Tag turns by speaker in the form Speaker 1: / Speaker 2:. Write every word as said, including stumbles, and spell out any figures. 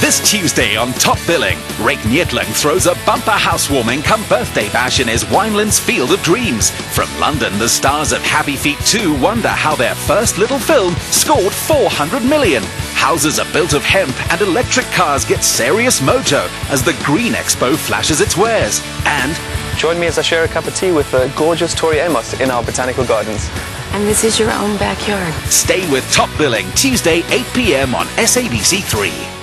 Speaker 1: This Tuesday on Top Billing, Ryk Neethling throws a bumper housewarming come birthday bash in his Winelands Field of Dreams. From London, the stars of Happy Feet two wonder how their first little film scored four hundred million. Houses are built of hemp and electric cars get serious mojo as the Green Expo flashes its wares. And
Speaker 2: join me as I share a cup of tea with the gorgeous Tori Amos in our botanical gardens.
Speaker 3: And this is your own backyard.
Speaker 1: stay with Top Billing Tuesday eight p m on S A B C three.